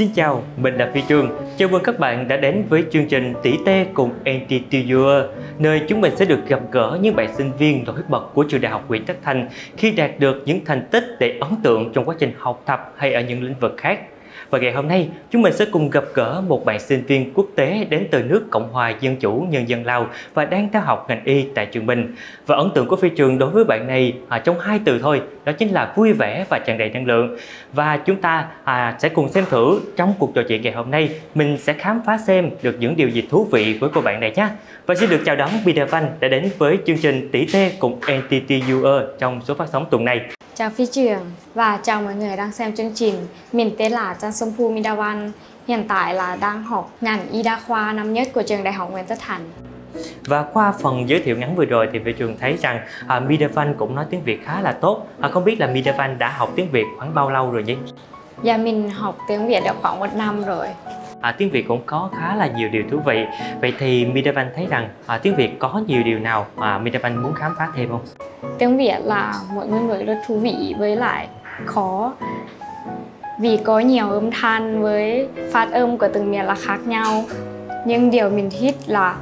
Xin chào, mình là Phi Trường. Chào mừng các bạn đã đến với chương trình Tỷ Tê cùng Anti-Tutor, nơi chúng mình sẽ được gặp gỡ những bạn sinh viên nổi bật của trường Đại học Nguyễn Tất Thành khi đạt được những thành tích để ấn tượng trong quá trình học tập hay ở những lĩnh vực khác. Và ngày hôm nay, chúng mình sẽ cùng gặp gỡ một bạn sinh viên quốc tế đến từ nước Cộng hòa Dân chủ Nhân dân Lào và đang theo học ngành y tại trường mình. Và ấn tượng của Phi Trường đối với bạn này trong 2 từ thôi, đó chính là vui vẻ và tràn đầy năng lượng. Và chúng ta sẽ cùng xem thử trong cuộc trò chuyện ngày hôm nay mình sẽ khám phá xem được những điều gì thú vị với cô bạn này nhé. Và xin được chào đón Mida Văn đã đến với chương trình Tỷ Tê cùng Anti-Tutor trong số phát sóng tuần này. Chào Phi Trường và chào mọi người đang xem chương trình. Mình tên là Trang Sông Phu Mida Văn, hiện tại là đang học ngành y đa khoa năm nhất của trường Đại học Nguyễn Tất Thành. Và qua phần giới thiệu ngắn vừa rồi thì Phi Trường thấy rằng Mida Văn cũng nói tiếng Việt khá là tốt. Không biết là Mida Văn đã học tiếng Việt khoảng bao lâu rồi nhỉ? Dạ mình học tiếng Việt được khoảng 1 năm rồi. Tiếng Việt cũng có khá là nhiều điều thú vị. Vậy thì Mida Văn thấy rằng tiếng Việt có nhiều điều nào mà Mida Văn muốn khám phá thêm không? Tiếng Việt là một ngôn ngữ rất thú vị với lại khó, vì có nhiều âm thanh với phát âm của từng miền là khác nhau. Nhưng điều mình thích là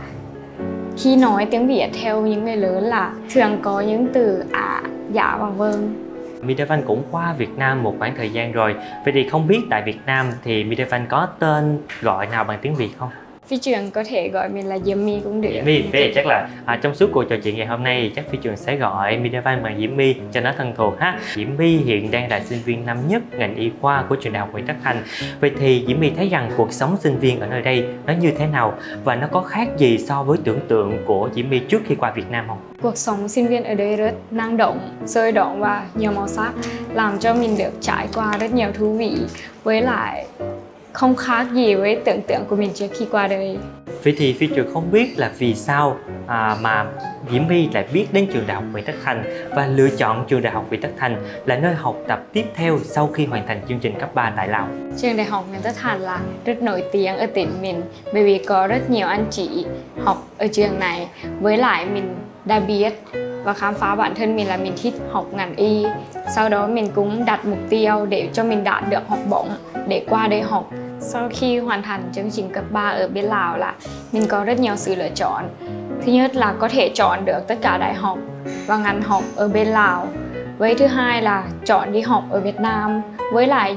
khi nói tiếng Việt theo những người lớn là thường có những từ dạ và vâng. Mida Văn cũng qua Việt Nam một khoảng thời gian rồi. Vậy thì không biết tại Việt Nam thì Mida Văn có tên gọi nào bằng tiếng Việt không? Phi Trường có thể gọi mình là Diễm My cũng được. Diễm My, thế thì chắc là trong suốt cuộc trò chuyện ngày hôm nay chắc Phi Trường sẽ gọi Mida Văn bằng Diễm My cho nó thân thuộc ha. Diễm My hiện đang là sinh viên năm nhất ngành y khoa của trường Đại học Nguyễn Tất Thành. Vậy thì Diễm My thấy rằng cuộc sống sinh viên ở nơi đây nó như thế nào và nó có khác gì so với tưởng tượng của Diễm My trước khi qua Việt Nam không? Cuộc sống sinh viên ở đây rất năng động, sôi động và nhiều màu sắc, làm cho mình được trải qua rất nhiều thú vị, với lại không khác gì với tưởng tượng của mình trước khi qua đây. Vậy thì Phi Trường không biết là vì sao mà Diễm My lại biết đến trường Đại học Nguyễn Tất Thành và lựa chọn trường Đại học Nguyễn Tất Thành là nơi học tập tiếp theo sau khi hoàn thành chương trình cấp 3 tại Lào. Trường Đại học Nguyễn Tất Thành là rất nổi tiếng ở tỉnh mình bởi vì có rất nhiều anh chị học ở trường này. Với lại mình đã biết và khám phá bản thân mình là mình thích học ngành y. Sau đó mình cũng đặt mục tiêu để cho mình đạt được học bổng để qua đây học. Sau khi hoàn thành chương trình cấp 3 ở bên Lào là mình có rất nhiều sự lựa chọn. Thứ nhất là có thể chọn được tất cả đại học và ngành học ở bên Lào. Với thứ hai là chọn đi học ở Việt Nam với lại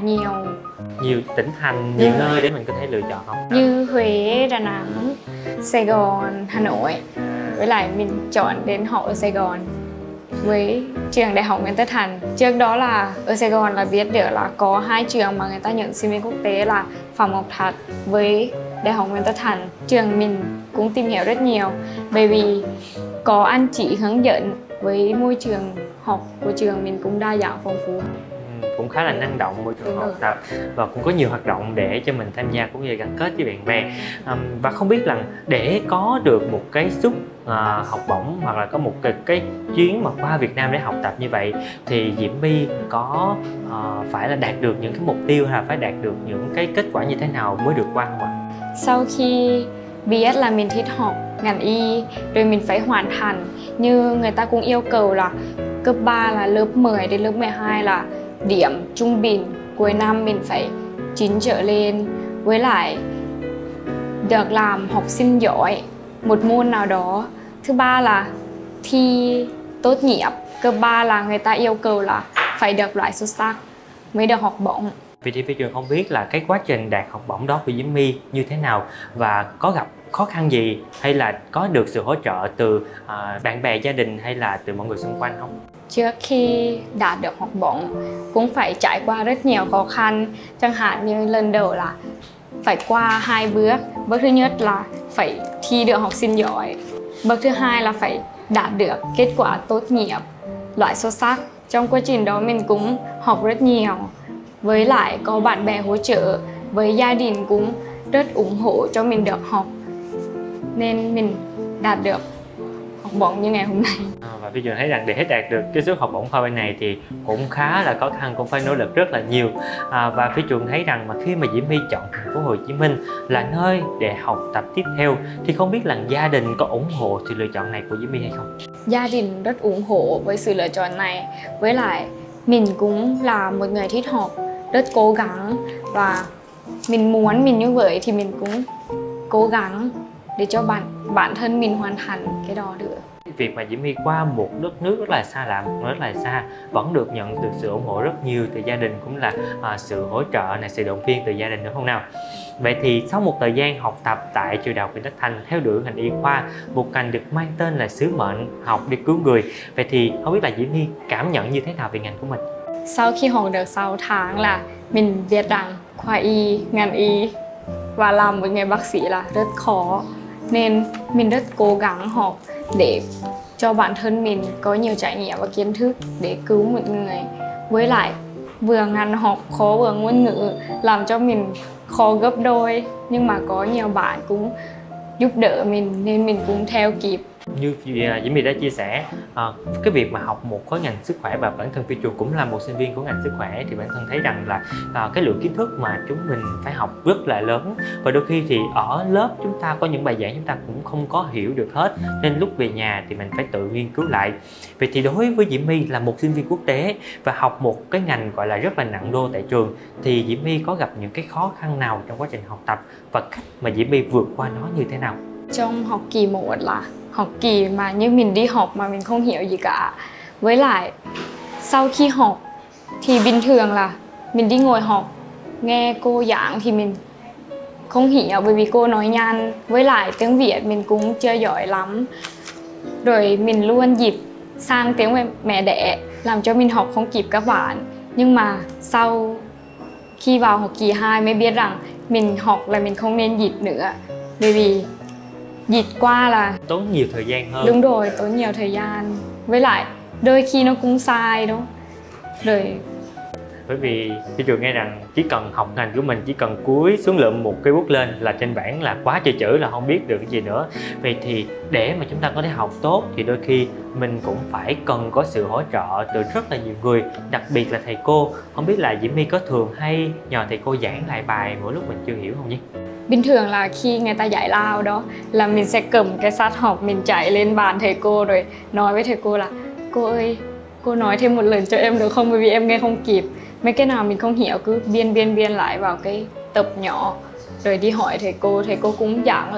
nhiều tỉnh thành, nhiều nơi để mình có thể lựa chọn học. Như Huế, Đà Nẵng, Sài Gòn, Hà Nội. Với lại mình chọn đến học ở Sài Gòn với trường Đại học Nguyễn Tất Thành. Trước đó là ở Sài Gòn là biết được là có 2 trường mà người ta nhận sinh viên quốc tế là Phạm Ngọc Thạch với Đại học Nguyễn Tất Thành. Trường mình cũng tìm hiểu rất nhiều bởi vì có anh chị hướng dẫn, với môi trường học của trường mình cũng đa dạng phong phú. Cũng khá là năng động môi trường học tập và cũng có nhiều hoạt động để cho mình tham gia cũng như gắn kết với bạn bè. Và không biết là để có được một cái suất học bổng hoặc là có một cái chuyến mà qua Việt Nam để học tập như vậy thì Diễm My có phải là đạt được những cái mục tiêu hay là phải đạt được những cái kết quả như thế nào mới được qua không ạ? Sau khi biết là mình thích học ngành y rồi mình phải hoàn thành, như người ta cũng yêu cầu là cấp 3 là lớp 10 đến lớp 12 là điểm trung bình cuối năm mình phải 9 trở lên, với lại được làm học sinh giỏi một môn nào đó. Thứ ba là thi tốt nghiệp. Cấp 3 là người ta yêu cầu là phải được loại xuất sắc mới được học bổng. Vậy thì Phi Trường không biết là cái quá trình đạt học bổng đó của Diễm My như thế nào và có gặp khó khăn gì hay là có được sự hỗ trợ từ bạn bè, gia đình hay là từ mọi người xung quanh không? Trước khi đạt được học bổng cũng phải trải qua rất nhiều khó khăn, chẳng hạn như lần đầu là phải qua 2 bước. Bước thứ nhất là phải thi được học sinh giỏi. Bước thứ hai là phải đạt được kết quả tốt nghiệp, loại xuất sắc. Trong quá trình đó mình cũng học rất nhiều, với lại có bạn bè hỗ trợ, với gia đình cũng rất ủng hộ cho mình được học, nên mình đạt được học bổng như ngày hôm nay. Và Phi Trường thấy rằng để đạt được cái suất học bổng khoa bên này thì cũng khá là khó khăn, cũng phải nỗ lực rất là nhiều. Và Phi Trường thấy rằng mà khi mà Diễm My chọn thành phố Hồ Chí Minh là nơi để học tập tiếp theo thì không biết là gia đình có ủng hộ sự lựa chọn này của Diễm My hay không? Gia đình rất ủng hộ với sự lựa chọn này, với lại mình cũng là một người thích học, rất cố gắng và mình muốn mình như vậy thì mình cũng cố gắng để cho bản thân mình hoàn thành cái đó được. Việc mà Diễm My qua một đất nước rất là xa lạ, rất là xa, vẫn được nhận được sự ủng hộ rất nhiều từ gia đình, cũng là sự hỗ trợ này, sự động viên từ gia đình, đúng không nào? Vậy thì sau một thời gian học tập tại trường Đại học Nguyễn Tất Thành theo đuổi ngành y khoa, một ngành được mang tên là sứ mệnh học để cứu người, vậy thì không biết là Diễm My cảm nhận như thế nào về ngành của mình? Sau khi học được 6 tháng là mình biết rằng khoa y, ngành y và làm với nghề bác sĩ là rất khó, nên mình rất cố gắng học để cho bản thân mình có nhiều trải nghiệm và kiến thức để cứu một người. Với lại vừa ngành học khó vừa ngôn ngữ làm cho mình khó gấp đôi, nhưng mà có nhiều bạn cũng giúp đỡ mình nên mình cũng theo kịp. Như Diễm My đã chia sẻ, cái việc mà học một khối ngành sức khỏe và bản thân Phi Trường cũng là một sinh viên của ngành sức khỏe, thì bản thân thấy rằng là cái lượng kiến thức mà chúng mình phải học rất là lớn, và đôi khi thì ở lớp chúng ta có những bài giảng chúng ta cũng không có hiểu được hết, nên lúc về nhà thì mình phải tự nghiên cứu lại. Vậy thì đối với Diễm My là một sinh viên quốc tế và học một cái ngành gọi là rất là nặng đô tại trường, thì Diễm My có gặp những cái khó khăn nào trong quá trình học tập và cách mà Diễm My vượt qua nó như thế nào? Trong học kỳ 1 là học kỳ mà như mình đi học mà mình không hiểu gì cả. Với lại sau khi học thì bình thường là mình đi ngồi học, nghe cô giảng thì mình không hiểu bởi vì cô nói nhanh. Với lại tiếng Việt mình cũng chưa giỏi lắm. Rồi mình luôn dịch sang tiếng mẹ đẻ làm cho mình học không kịp các bạn. Nhưng mà sau khi vào học kỳ 2 mới biết rằng mình học là mình không nên dịch nữa. Bởi vì dịch qua là tốn nhiều thời gian hơn. Đúng rồi, tốn nhiều thời gian. Với lại đôi khi nó cũng sai đúng. Rồi bởi vì Phi Trường nghe rằng chỉ cần học ngành của mình, chỉ cần cúi xuống lượm một cây bút lên là trên bảng là quá trời chữ, là không biết được cái gì nữa. Vậy thì để mà chúng ta có thể học tốt thì đôi khi mình cũng phải cần có sự hỗ trợ từ rất là nhiều người, đặc biệt là thầy cô. Không biết là Diễm My có thường hay nhờ thầy cô giảng lại bài mỗi lúc mình chưa hiểu không nhé? bình thường là khi người ta dạy lao đó là mình sẽ cầm cái sách học, mình chạy lên bàn thầy cô rồi nói với thầy cô là: cô ơi, cô nói thêm một lần cho em được không, bởi vì em nghe không kịp. Mấy cái nào mình không hiểu cứ biên lại vào cái tập nhỏ rồi đi hỏi thầy cô cũng giảng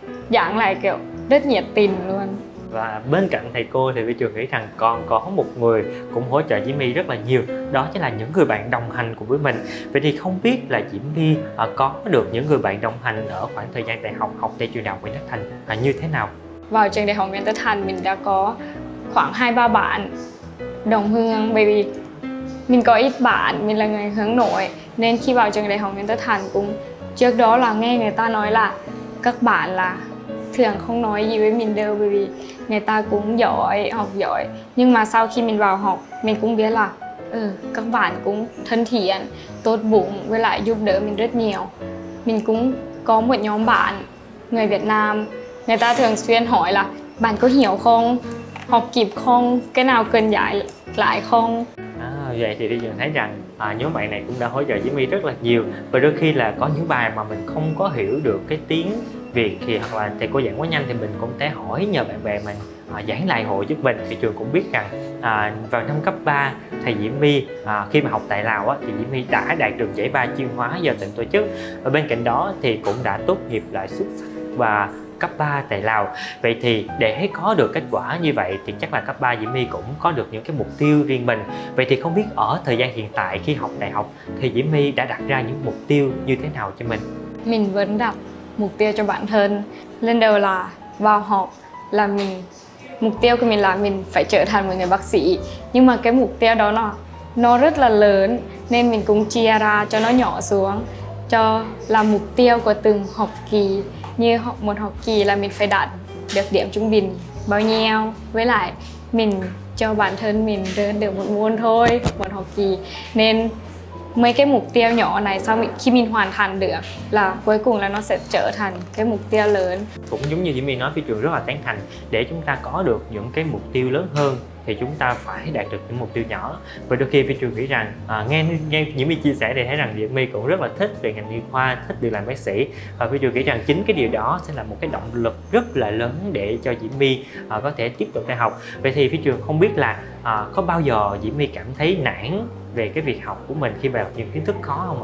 lại kiểu rất nhiệt tình luôn. Và bên cạnh thầy cô thì Phi Trường nghĩ rằng còn có một người cũng hỗ trợ Diễm My rất là nhiều, đó chính là những người bạn đồng hành cùng với mình. Vậy thì không biết là Diễm My có được những người bạn đồng hành ở khoảng thời gian đại học học tại trường Đại học Nguyễn Tất Thành như thế nào? Vào trường Đại học Nguyễn Tất Thành mình đã có khoảng 2-3 bạn đồng hương, bởi vì mình có ít bạn, mình là người hướng nội nên khi vào trường Đại học Nguyễn Tất Thành cũng trước đó là nghe người ta nói là các bạn là thường không nói gì với mình đâu, bởi vì người ta cũng giỏi, học giỏi. Nhưng mà sau khi mình vào học mình cũng biết là các bạn cũng thân thiện, tốt bụng, với lại giúp đỡ mình rất nhiều. Mình cũng có một nhóm bạn người Việt Nam, người ta thường xuyên hỏi là bạn có hiểu không, học kịp không, cái nào cần dạy lại không. Vậy thì bây giờ thấy rằng nhóm bạn này cũng đã hỗ trợ Diễm My rất là nhiều, và đôi khi là có những bài mà mình không có hiểu được cái tiếng Việt thì hoặc là thầy cô giảng quá nhanh thì mình cũng thể hỏi nhờ bạn bè mình giảng lại hộ giúp mình. Thì trường cũng biết rằng vào năm cấp 3 thầy Diễm My khi mà học tại Lào thì Diễm My đã đạt được giải ba chuyên hóa do tỉnh tổ chức, và bên cạnh đó thì cũng đã tốt nghiệp lại xuất sắc và cấp 3 tại Lào. Vậy thì để có được kết quả như vậy thì chắc là cấp 3 Diễm My cũng có được những cái mục tiêu riêng mình. Vậy thì không biết ở thời gian hiện tại khi học đại học thì Diễm My đã đặt ra những mục tiêu như thế nào cho mình? Mình vẫn đặt mục tiêu cho bản thân. Lần đầu là vào học là mục tiêu của mình là mình phải trở thành một người bác sĩ. Nhưng mà cái mục tiêu đó nó rất là lớn nên mình cũng chia ra cho nó nhỏ xuống, cho là mục tiêu của từng học kỳ. Như một học kỳ là mình phải đạt được điểm trung bình bao nhiêu, với lại mình cho bản thân mình rớt được một môn thôi một học kỳ. Nên mấy cái mục tiêu nhỏ này khi mình hoàn thành được là cuối cùng là nó sẽ trở thành cái mục tiêu lớn. Cũng giống như Diễm My nói, Phi Trường rất là tán thành, để chúng ta có được những cái mục tiêu lớn hơn thì chúng ta phải đạt được những mục tiêu nhỏ. Và đôi khi Phi Trường nghĩ rằng nghe Diễm My chia sẻ thì thấy rằng Diễm My cũng rất là thích về ngành y khoa, thích được làm bác sĩ, và Phi Trường nghĩ rằng chính cái điều đó sẽ là một cái động lực rất là lớn để cho Diễm My có thể tiếp tục đại học. Vậy thì Phi Trường không biết là có bao giờ Diễm My cảm thấy nản về cái việc học của mình khi mà học những kiến thức khó không ạ?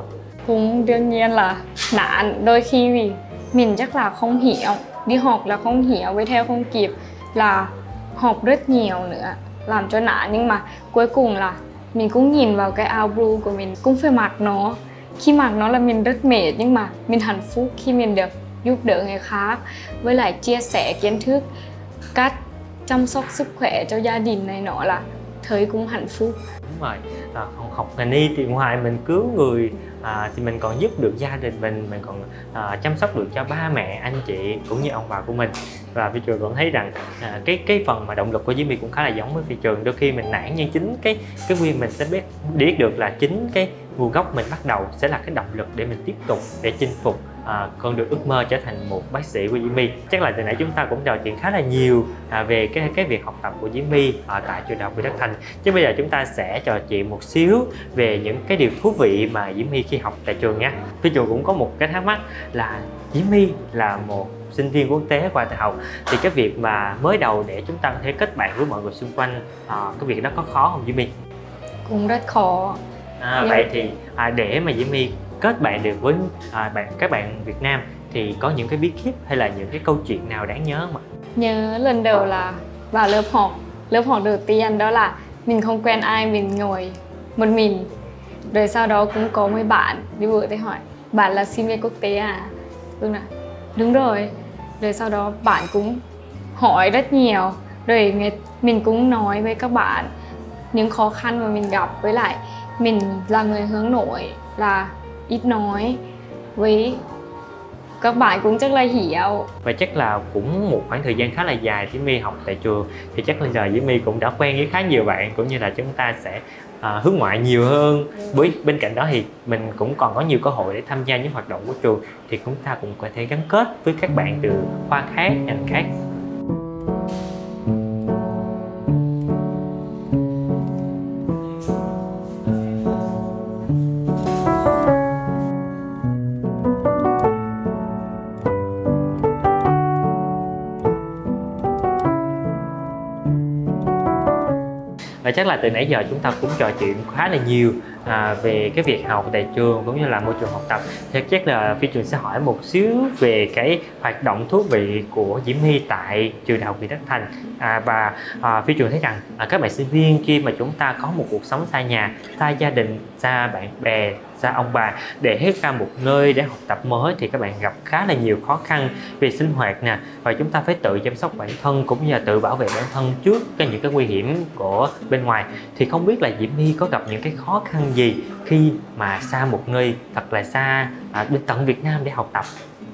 Cũng đương nhiên là nản, đôi khi vì mình chắc là không hiểu, đi học là không hiểu, với theo không kịp, là học rất nhiều nữa làm cho nản. Nhưng mà cuối cùng là mình cũng nhìn vào cái áo blue của mình, cũng phải mặc nó. Khi mặc nó là mình rất mệt, nhưng mà mình hạnh phúc khi mình được giúp đỡ người khác, với lại chia sẻ kiến thức, cách chăm sóc sức khỏe cho gia đình này nọ, là thấy cũng hạnh phúc. Đúng rồi, học ngành y thì ngoài mình cứu người thì mình còn giúp được gia đình mình còn chăm sóc được cho ba mẹ, anh chị cũng như ông bà của mình. Và Phi Trường cũng thấy rằng cái phần mà động lực của Diễm My cũng khá là giống với Phi Trường. Đôi khi mình nản, nhưng chính cái nguyên mình sẽ biết được là chính cái nguồn gốc mình bắt đầu sẽ là cái động lực để mình tiếp tục để chinh phục con đường ước mơ trở thành một bác sĩ của Diễm My. Chắc là từ nãy chúng ta cũng trò chuyện khá là nhiều về cái việc học tập của Diễm My tại trường đại học Nguyễn Tất Thành. Chứ bây giờ chúng ta sẽ trò chuyện một xíu về những cái điều thú vị mà Diễm My khi học tại trường nha. Phi Trường cũng có một cái thắc mắc là Diễm My là một sinh viên quốc tế qua đại học, thì cái việc mà mới đầu để chúng ta có thể kết bạn với mọi người xung quanh, cái việc đó có khó không Diễm My? Cũng rất khó. Vậy thì để mà Diễm My kết bạn được với các bạn Việt Nam thì có những cái bí kíp hay là những cái câu chuyện nào đáng nhớ không ạ? Nhớ lần đầu là vào lớp học đầu tiên đó là mình không quen ai, mình ngồi một mình. Rồi sau đó cũng có mấy bạn đi vừa thì hỏi, bạn là sinh viên quốc tế à? Phương là đúng rồi. Rồi sau đó bạn cũng hỏi rất nhiều, rồi mình cũng nói với các bạn những khó khăn mà mình gặp, với lại mình là người hướng nội, là ít nói, với các bạn cũng rất là hiểu. Và chắc là cũng một khoảng thời gian khá là dài Diễm My học tại trường, thì chắc là giờ Diễm My cũng đã quen với khá nhiều bạn, cũng như là chúng ta sẽ hướng ngoại nhiều hơn. Bên cạnh đó thì mình cũng còn có nhiều cơ hội để tham gia những hoạt động của trường, thì chúng ta cũng có thể gắn kết với các bạn từ khoa khác, ngành khác. Và chắc là từ nãy giờ chúng ta cũng trò chuyện khá là nhiều về cái việc học tại trường cũng như là môi trường học tập. Thì chắc là Phi Trường sẽ hỏi một xíu về cái hoạt động thú vị của Diễm My tại trường đại học Nguyễn Tất Thành. Và Phi Trường thấy rằng các bạn sinh viên khi mà chúng ta có một cuộc sống xa nhà, xa gia đình, xa bạn bè, xa ông bà, để ra một nơi để học tập mới, thì các bạn gặp khá là nhiều khó khăn về sinh hoạt nè, và chúng ta phải tự chăm sóc bản thân cũng như là tự bảo vệ bản thân trước những cái nguy hiểm của bên ngoài. Thì không biết là Diễm My có gặp những cái khó khăn gì khi mà xa một nơi thật là xa bên tận Việt Nam để học tập?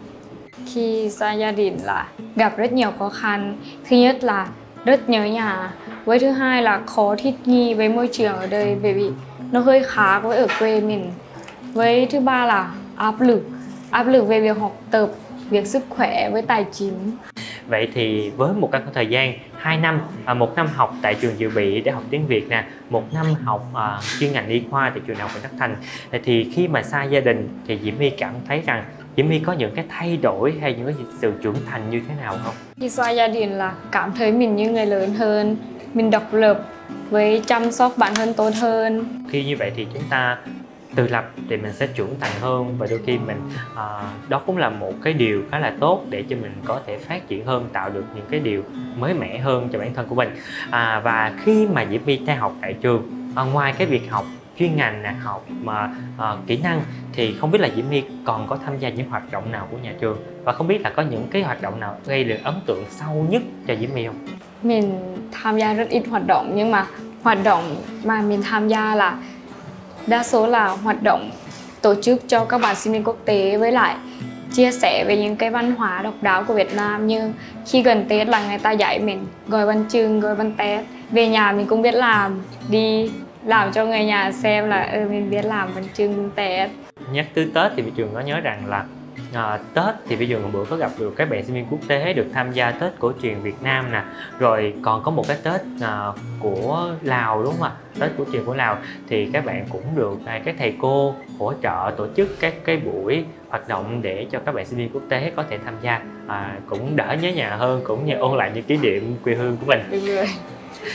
Khi xa gia đình là gặp rất nhiều khó khăn. Thứ nhất là rất nhớ nhà, với thứ hai là khó thích nghi với môi trường ở đây, bởi vì nó hơi khác với ở quê mình. Với thứ ba là áp lực về việc học tập, việc sức khỏe với tài chính. Vậy thì với một cái thời gian 2 năm, một năm học tại trường dự bị để học tiếng Việt nè, một năm học chuyên ngành y khoa tại trường đại học Nguyễn Tất Thành, thì khi mà xa gia đình thì Diễm My cảm thấy rằng Diễm My có những cái thay đổi hay những cái sự trưởng thành như thế nào không? Khi xa gia đình là cảm thấy mình như người lớn hơn, mình độc lập với chăm sóc bản thân tốt hơn. Khi như vậy thì chúng ta tự lập thì mình sẽ trưởng thành hơn, và đôi khi mình đó cũng là một cái điều khá là tốt để cho mình có thể phát triển hơn, tạo được những cái điều mới mẻ hơn cho bản thân của mình. Và khi mà Diễm My theo học tại trường, ngoài cái việc học chuyên ngành nè, học kỹ năng, thì không biết là Diễm My còn có tham gia những hoạt động nào của nhà trường, và không biết là có những cái hoạt động nào gây được ấn tượng sâu nhất cho Diễm My không? Mình tham gia rất ít hoạt động, nhưng mà hoạt động mà mình tham gia là đa số là hoạt động tổ chức cho các bạn sinh viên quốc tế, với lại chia sẻ về những cái văn hóa độc đáo của Việt Nam. Như khi gần Tết là người ta dạy mình gói bánh chưng, gói bánh tét. Về nhà mình cũng biết làm, đi làm cho người nhà xem là mình biết làm bánh chưng, bánh tét. Nhắc tới Tết thì Phi Trường có nhớ rằng là Tết thì Phi Trường một bữa có gặp được các bạn sinh viên quốc tế được tham gia Tết cổ truyền Việt Nam nè, rồi còn có một cái Tết của Lào, đúng không ạ? Tết cổ truyền của Lào thì các bạn cũng được các thầy cô hỗ trợ tổ chức các cái buổi hoạt động để cho các bạn sinh viên quốc tế có thể tham gia, cũng đỡ nhớ nhà hơn, cũng như ôn lại những kỷ niệm quê hương của mình.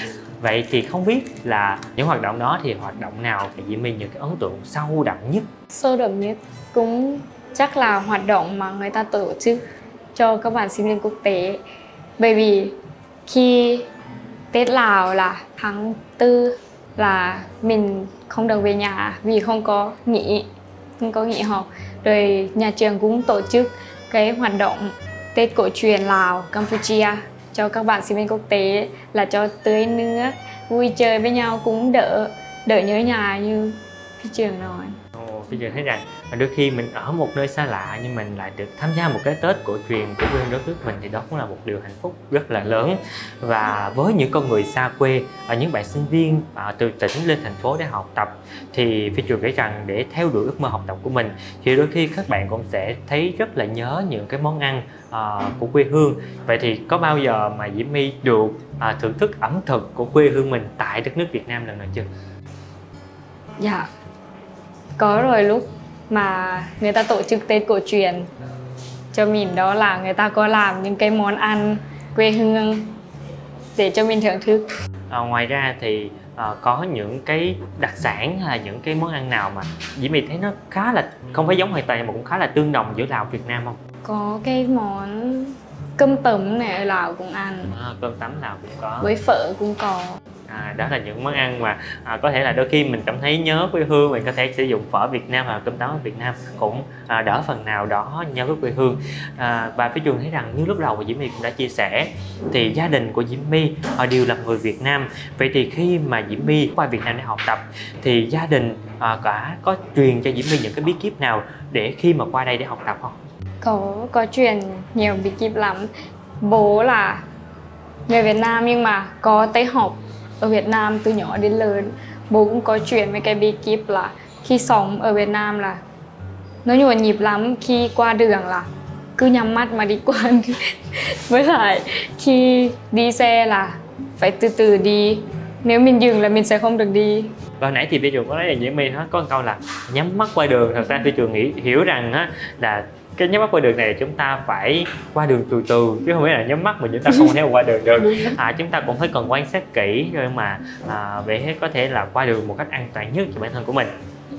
Vậy thì không biết là những hoạt động đó thì hoạt động nào thì Diễm My những cái ấn tượng sâu đậm nhất? Sâu đậm nhất cũng chắc là hoạt động mà người ta tổ chức cho các bạn sinh viên quốc tế. Bởi vì khi Tết Lào là tháng 4 là mình không được về nhà vì không có nghỉ học. Rồi nhà trường cũng tổ chức cái hoạt động Tết cổ truyền Lào, Campuchia cho các bạn sinh viên quốc tế, là cho tưới nước, vui chơi với nhau, cũng đỡ nhớ nhà như phi trường nói. Bây giờ thấy rằng đôi khi mình ở một nơi xa lạ nhưng mình lại được tham gia một cái Tết cổ truyền của quê hương đất nước mình, thì đó cũng là một điều hạnh phúc rất là lớn. Và với những con người xa quê, những bạn sinh viên từ tỉnh lên thành phố để học tập, thì Phi Trường nghĩ rằng để theo đuổi ước mơ học tập của mình thì đôi khi các bạn cũng sẽ thấy rất là nhớ những cái món ăn của quê hương. Vậy thì có bao giờ mà Diễm My được thưởng thức ẩm thực của quê hương mình tại đất nước Việt Nam lần nào chưa? Dạ, có rồi. Lúc mà người ta tổ chức Tết cổ truyền cho mình, đó là người ta có làm những cái món ăn quê hương để cho mình thưởng thức. Ngoài ra thì có những cái đặc sản hay là những cái món ăn nào mà Diễm My thấy nó khá là không phải giống hoàn toàn mà cũng khá là tương đồng giữa Lào và Việt Nam không? Có cái món cơm tấm này ở Lào cũng ăn, Cơm tấm Lào cũng có, với phở cũng có. Đó là những món ăn mà có thể là đôi khi mình cảm thấy nhớ quê hương, mình có thể sử dụng phở Việt Nam hoặc cơm tấm ở Việt Nam cũng đỡ phần nào đó nhớ với quê hương. Và Phi Trường thấy rằng như lúc đầu Diễm My cũng đã chia sẻ thì gia đình của Diễm My họ đều là người Việt Nam. Vậy thì khi mà Diễm My qua Việt Nam để học tập thì gia đình có truyền cho Diễm My những cái bí kíp nào để khi mà qua đây để học tập không? Có truyền nhiều bí kíp lắm. Bố là người Việt Nam nhưng mà có tới học ở Việt Nam từ nhỏ đến lớn. Bố cũng có truyền mấy cái bí kíp là khi sống ở Việt Nam là nó nhộn nhịp lắm, khi qua đường là cứ nhắm mắt mà đi qua. Với lại khi đi xe là phải từ từ đi, nếu mình dừng là mình sẽ không được đi. Và nãy thì Phi Trường có nói là Diễm My có một câu là nhắm mắt qua đường. Thật ra Phi Trường hiểu rằng là cái nhắm mắt qua đường này chúng ta phải qua đường từ từ, chứ không phải là nhắm mắt mà chúng ta không thể qua đường được. Chúng ta cũng phải cần quan sát kỹ rồi mà để có thể là qua đường một cách an toàn nhất cho bản thân của mình.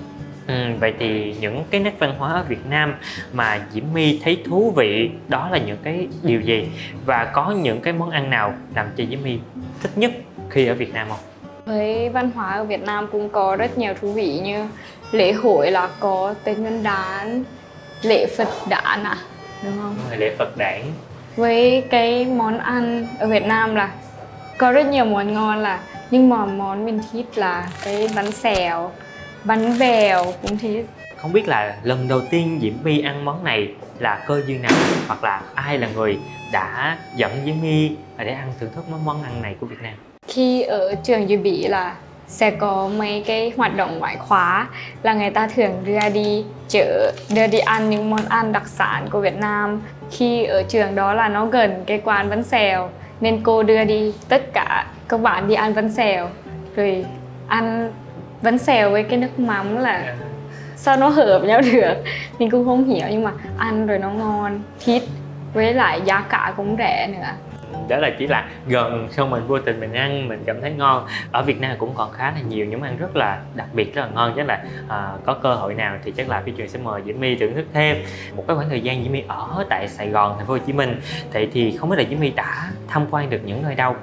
Vậy thì những cái nét văn hóa ở Việt Nam mà Diễm My thấy thú vị đó là những cái điều gì, và có những cái món ăn nào làm cho Diễm My thích nhất khi ở Việt Nam không? Với văn hóa ở Việt Nam cũng có rất nhiều thú vị, như lễ hội là có Tết Nguyên Đán, lễ Phật đản đúng không? Lễ Phật đản. Với cái món ăn ở Việt Nam là có rất nhiều món ngon, nhưng mà món mình thích là cái bánh xèo, bánh bèo cũng thích. Không biết là lần đầu tiên Diễm My ăn món này là cơ duyên nào, hoặc là ai là người đã dẫn Diễm My để ăn thưởng thức món ăn này của Việt Nam? Khi ở trường dự bị là sẽ có mấy cái hoạt động ngoại khóa, là người ta thường đưa đi chợ, đưa đi ăn những món ăn đặc sản của Việt Nam. Khi ở trường đó là nó gần cái quán bánh xèo nên cô đưa đi tất cả các bạn đi ăn bánh xèo, rồi ăn bánh xèo với cái nước mắm là sao nó hợp nhau được, mình cũng không hiểu, nhưng mà ăn rồi nó ngon, thích, với lại giá cả cũng rẻ nữa. Đó là chỉ là gần, xong mình vô tình mình ăn mình cảm thấy ngon. Ở Việt Nam cũng còn khá là nhiều những ăn rất là đặc biệt, rất là ngon. Chắc là có cơ hội nào thì chắc là Phi Trường sẽ mời Diễm My thưởng thức thêm. Một cái khoảng thời gian Diễm My ở tại Sài Gòn, thành phố Hồ Chí Minh, thì không biết là Diễm My đã tham quan được những nơi đâu?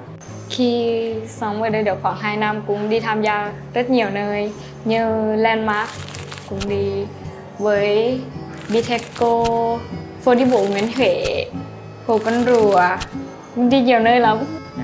Khi sống ở đây được khoảng 2 năm cũng đi tham gia rất nhiều nơi, như Landmark cũng đi, với Bitexco, phố đi bộ Nguyễn Huệ, Hồ Con Rùa, đi nhiều nơi lắm.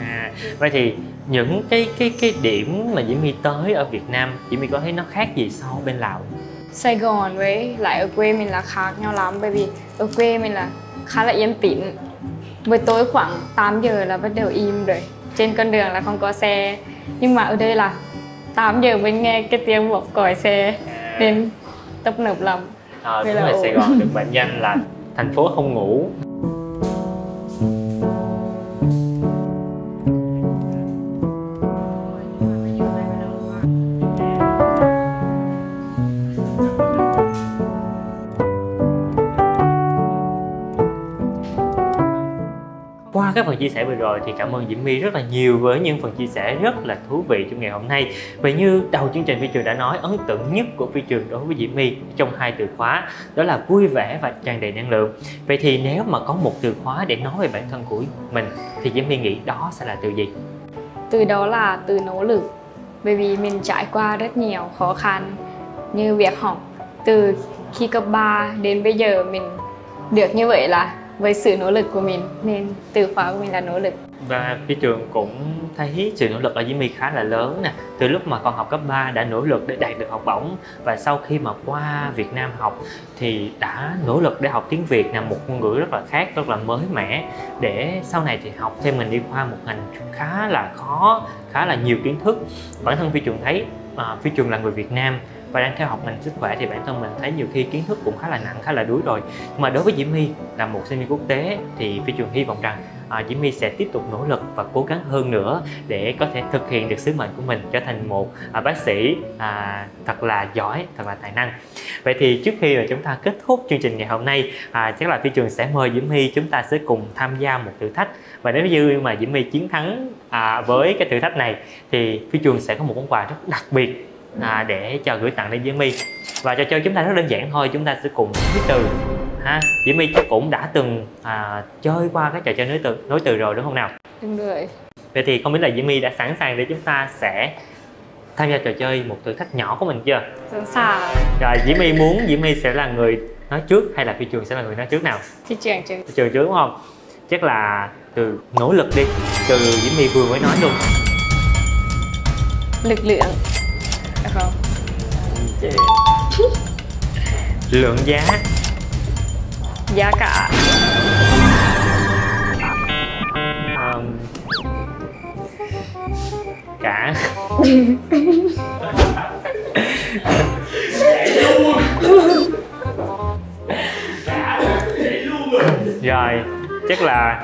Vậy thì những cái điểm mà Diễm My tới ở Việt Nam, Diễm My có thấy nó khác gì so với bên Lào? Sài Gòn với lại ở quê mình là khác nhau lắm, bởi vì ở quê mình là khá là yên tĩnh. Buổi tối khoảng 8 giờ là bắt đầu im rồi, trên con đường là không có xe. Nhưng mà ở đây là 8 giờ mới nghe cái tiếng bóp còi xe nên tấp nập lắm. Đúng là Sài Gòn được mệnh danh là thành phố không ngủ. Qua cái phần chia sẻ vừa rồi thì cảm ơn Diễm My rất là nhiều với những phần chia sẻ rất là thú vị trong ngày hôm nay. Vậy như đầu chương trình Phi Trường đã nói, ấn tượng nhất của Phi Trường đối với Diễm My trong 2 từ khóa đó là vui vẻ và tràn đầy năng lượng. Vậy thì nếu mà có một từ khóa để nói về bản thân của mình thì Diễm My nghĩ đó sẽ là từ gì? Từ đó là từ nỗ lực. Bởi vì mình trải qua rất nhiều khó khăn như việc học. Từ khi cấp 3 đến bây giờ mình được như vậy là với sự nỗ lực của mình, nên từ khóa của mình là nỗ lực. Và Phi Trường cũng thấy sự nỗ lực ở Diễm My khá là lớn nè. Từ lúc mà còn học cấp 3 đã nỗ lực để đạt được học bổng, và sau khi mà qua Việt Nam học thì đã nỗ lực để học tiếng Việt là một ngôn ngữ rất là khác, rất là mới mẻ, để sau này thì học thêm mình đi qua một ngành khá là khó, khá là nhiều kiến thức. Bản thân Phi Trường thấy Phi Trường là người Việt Nam và đang theo học ngành sức khỏe thì bản thân mình thấy nhiều khi kiến thức cũng khá là nặng, khá là đuối rồi. Nhưng mà đối với Diễm My là một sinh viên quốc tế thì Phi Trường hy vọng rằng Diễm My sẽ tiếp tục nỗ lực và cố gắng hơn nữa để có thể thực hiện được sứ mệnh của mình, trở thành một bác sĩ thật là giỏi, thật là tài năng. Vậy thì trước khi mà chúng ta kết thúc chương trình ngày hôm nay, chắc là Phi Trường sẽ mời Diễm My chúng ta sẽ cùng tham gia một thử thách. Và nếu như mà Diễm My chiến thắng với cái thử thách này thì Phi Trường sẽ có một món quà rất đặc biệt để gửi tặng đến Diễm My. Và trò chơi chúng ta rất đơn giản thôi, chúng ta sẽ cùng nối từ ha. Diễm My chắc cũng đã từng chơi qua cái trò chơi nối từ rồi đúng không nào? Đúng rồi. Vậy thì không biết là Diễm My đã sẵn sàng để chúng ta sẽ tham gia trò chơi một thử thách nhỏ của mình chưa? Sẵn sàng. Rồi Diễm My muốn Diễm My sẽ là người nói trước hay là Phi Trường sẽ là người nói trước nào? Phi Trường trước. Phi Trường trước đúng không? Chắc là từ nỗ lực đi, từ Diễm My vừa mới nói luôn. Lực lượng. Được không? Lượng giá. Giá cả. Cả. Rồi chắc là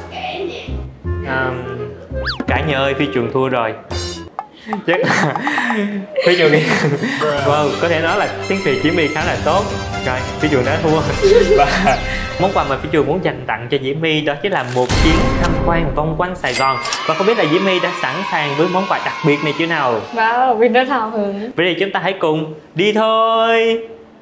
cả nhà ơi, Phi Trường thua rồi. Chắc là Phi Trường đi. Wow, có thể nói là tiếng Việt Diễm My khá là tốt. Rồi Phi Trường đã thua. Và món quà mà Phi Trường muốn dành tặng cho Diễm My đó chính là một chuyến tham quan vòng quanh Sài Gòn. Và không biết là Diễm My đã sẵn sàng với món quà đặc biệt này chưa nào? Wow, mình rất hào hứng. Vậy thì chúng ta hãy cùng đi thôi.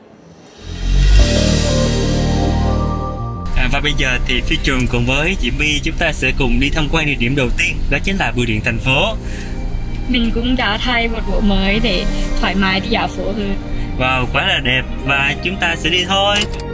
Và bây giờ thì Phi Trường cùng với Diễm My chúng ta sẽ cùng đi tham quan địa điểm đầu tiên, đó chính là bưu điện thành phố. Mình cũng đã thay một bộ mới để thoải mái đi dạo phố hơn. Wow, quá là đẹp và chúng ta sẽ đi thôi.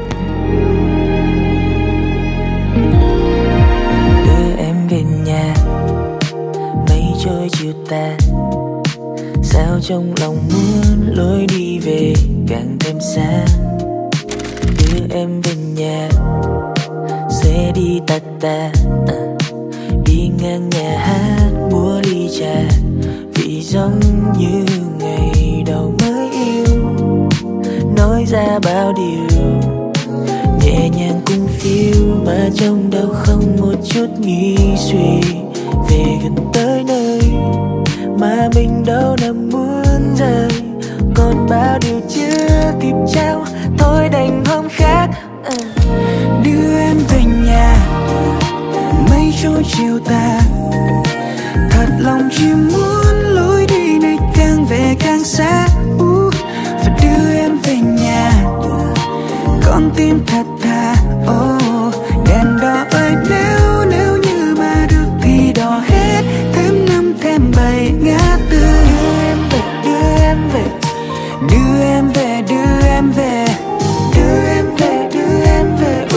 Đưa em về nhà, mây trôi chiều tàn, sao trong lòng muốn lối đi về càng thêm xa. Đưa em về nhà, sẽ đi tà tà, đi ngang nhà hát múa ly trà, vì giống như ngày đầu mới yêu, nói ra bao điều nhẹ nhàng cùng phiêu mà trong đâu không một chút nghĩ suy, về gần tới nơi mà mình đâu nằm muốn rời, còn bao điều chưa kịp trao thôi đành hôm khác. Đưa em về nhà, mây trôi chiều tà, thật lòng chỉ muốn lối đi này càng về càng xa. Và đưa em về nhà, con tim thật thà. Đèn đỏ ơi, nếu như mà được thì đỏ hết, thêm 5 thêm 7 ngã tư. Đưa em về, đưa em về, đưa em về, đưa em về, đưa em về, đưa em về.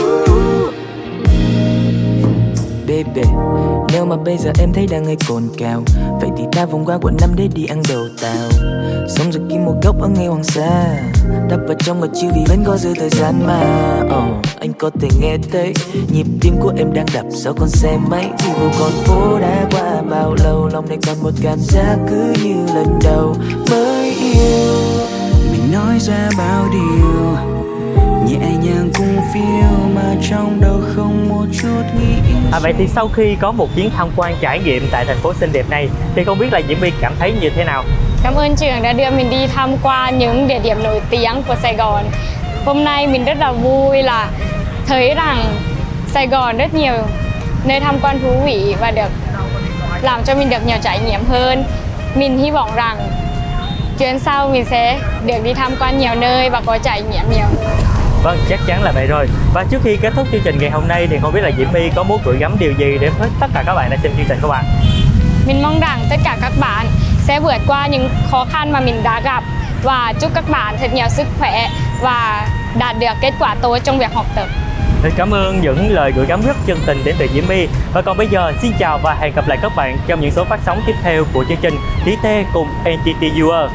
Baby, nếu mà bây giờ em thấy đang hơi cồn cào, vậy thì ta vòng qua quận 5 để đi ăn đồ tàu. Xong rồi kiếm một góc ở ngay Hoàng Sa, đắp vào trong mà chiêu vì vẫn có dư thời gian mà. Anh có thể nghe thấy nhịp tim của em đang đập sau con xe máy. Vì vô con phố đã qua bao lâu, lòng này còn một cảm giác cứ như lần đầu mới yêu. Mình nói ra bao điều nhẹ nhàng cùng phiêu mà trong đầu không một chút nghĩ. Vậy thì sau khi có một chuyến tham quan trải nghiệm tại thành phố xinh đẹp này thì không biết là Diễm My cảm thấy như thế nào? Cảm ơn Trường đã đưa mình đi tham quan những địa điểm nổi tiếng của Sài Gòn. Hôm nay mình rất là vui là thấy rằng Sài Gòn rất nhiều nơi tham quan thú vị và được làm cho mình được nhiều trải nghiệm hơn. Mình hy vọng rằng chuyến sau mình sẽ được đi tham quan nhiều nơi và có trải nghiệm nhiều. Vâng, chắc chắn là vậy rồi. Và trước khi kết thúc chương trình ngày hôm nay thì không biết là Diễm My có muốn gửi gắm điều gì đến với tất cả các bạn đang xem chương trình của bạn? Mình mong rằng tất cả các bạn sẽ vượt qua những khó khăn mà mình đã gặp và chúc các bạn thật nhiều sức khỏe và đạt được kết quả tốt trong việc học tập. Cảm ơn những lời gửi gắm rất chân tình đến từ Diễm My. Và còn bây giờ xin chào và hẹn gặp lại các bạn trong những số phát sóng tiếp theo của chương trình Tí Tê cùng NTT Viewer.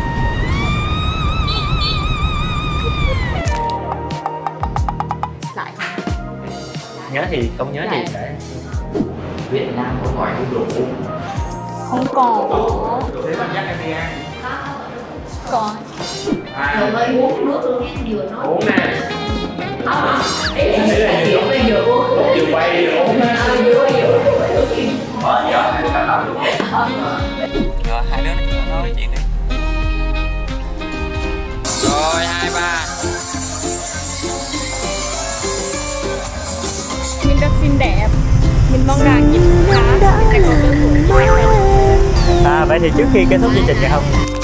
Nhớ thì không nhớ thì sẽ Việt Nam có gọi không đủ. Không còn. Thế mà chắc em đi ăn. Còn. Rồi mới uống nước luôn em vừa nói. Uống nè. Ý là nhiều bây giờ uống. Vừa quay vừa uống nè. Vừa Giờ hai đứa cắt đầu. Rồi hai đứa nói chuyện đi. Rồi 2, 3. Mình rất xinh đẹp. Mình mong rằng những tháng sẽ có cơ hội. vậy thì trước khi kết thúc chương trình ngày hôm